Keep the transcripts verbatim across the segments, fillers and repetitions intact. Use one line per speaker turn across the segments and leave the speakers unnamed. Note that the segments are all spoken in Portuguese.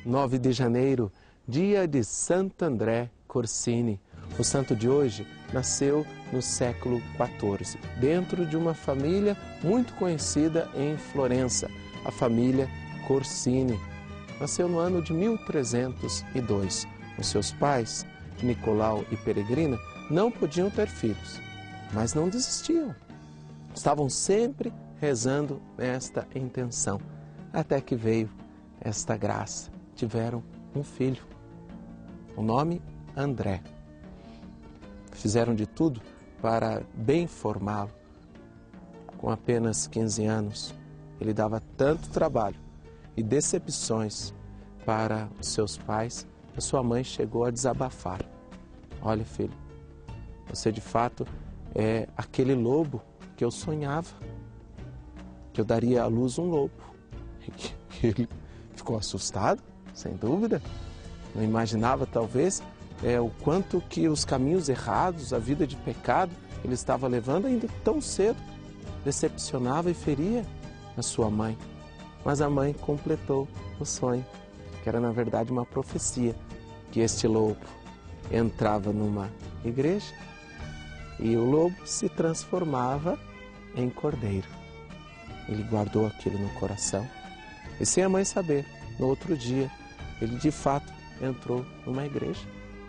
nove de janeiro, dia de Santo André Corsini. O santo de hoje nasceu no século quatorze, dentro de uma família muito conhecida em Florença, a família Corsini. Nasceu no ano de mil trezentos e dois. Os seus pais, Nicolau e Peregrina, não podiam ter filhos, mas não desistiam. Estavam sempre rezando nesta intenção, até que veio esta graça. Tiveram um filho, o nome André. Fizeram de tudo para bem formá-lo. Com apenas quinze anos, ele dava tanto trabalho e decepções para os seus pais, a sua mãe chegou a desabafar. Olha, filho, você de fato é aquele lobo que eu sonhava, que eu daria à luz um lobo. E ele ficou assustado, sem dúvida. Não imaginava, talvez, é, o quanto que os caminhos errados, a vida de pecado, ele estava levando ainda tão cedo. Decepcionava e feria a sua mãe. Mas a mãe completou o sonho, que era, na verdade, uma profecia, que este lobo entrava numa igreja e o lobo se transformava em cordeiro. Ele guardou aquilo no coração e, sem a mãe saber, no outro dia, ele de fato entrou numa igreja.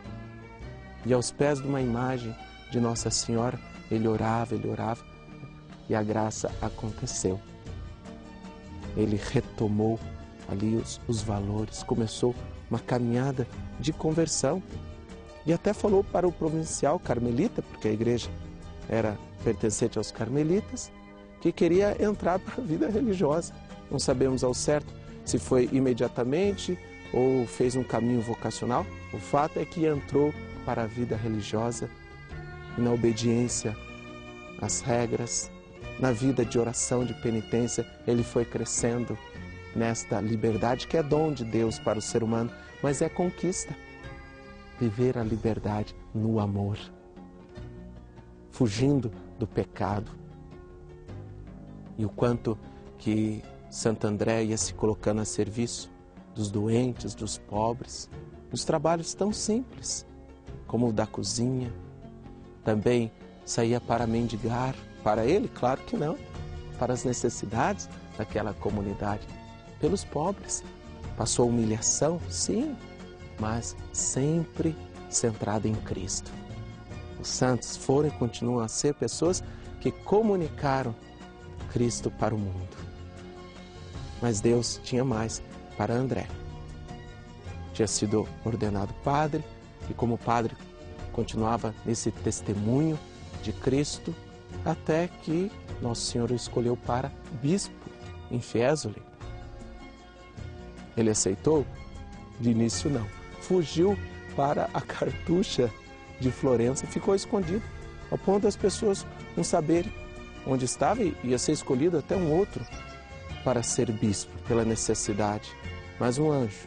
E aos pés de uma imagem de Nossa Senhora, ele orava, ele orava, e a graça aconteceu. Ele retomou ali os, os valores, começou uma caminhada de conversão. E até falou para o provincial carmelita, porque a igreja era pertencente aos carmelitas, que queria entrar para a vida religiosa. Não sabemos ao certo se foi imediatamente ou fez um caminho vocacional. O fato é que entrou para a vida religiosa e na obediência às regras, na vida de oração, de penitência, ele foi crescendo nesta liberdade que é dom de Deus para o ser humano, mas é conquista. Viver a liberdade no amor, fugindo do pecado. E o quanto que Santo André ia se colocando a serviço dos doentes, dos pobres, nos trabalhos tão simples, como o da cozinha. Também saía para mendigar, para ele, claro que não, para as necessidades daquela comunidade, pelos pobres. Passou humilhação, sim, mas sempre centrada em Cristo. Os santos foram e continuam a ser pessoas que comunicaram Cristo para o mundo. Mas Deus tinha mais para André. Tinha sido ordenado padre e, como padre, continuava nesse testemunho de Cristo até que Nosso Senhor o escolheu para bispo em Fiesole. Ele aceitou? De início não. Fugiu para a Cartucha de Florença, ficou escondido, ao ponto das pessoas não saberem onde estava, e ia ser escolhido até um outro para ser bispo, pela necessidade. Mas um anjo,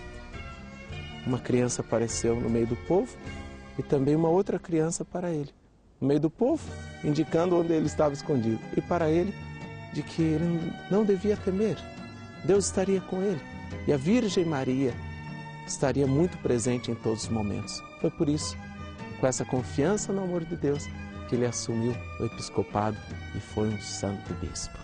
uma criança apareceu no meio do povo e também uma outra criança para ele, no meio do povo, indicando onde ele estava escondido, e para ele, de que ele não devia temer, Deus estaria com ele, e a Virgem Maria estaria muito presente em todos os momentos. Foi por isso, com essa confiança no amor de Deus, que ele assumiu o episcopado e foi um santo bispo.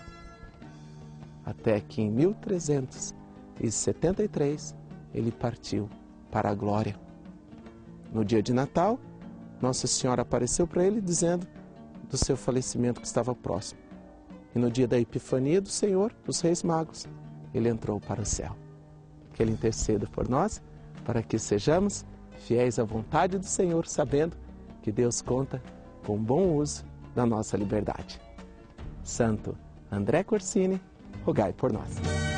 Até que em mil trezentos e setenta e três ele partiu para a glória. No dia de Natal, Nossa Senhora apareceu para ele dizendo do seu falecimento que estava próximo. E no dia da Epifania do Senhor, dos Reis Magos, ele entrou para o céu. Que ele interceda por nós, para que sejamos fiéis à vontade do Senhor, sabendo que Deus conta com bom uso da nossa liberdade. Santo André Corsini, rogai por nós.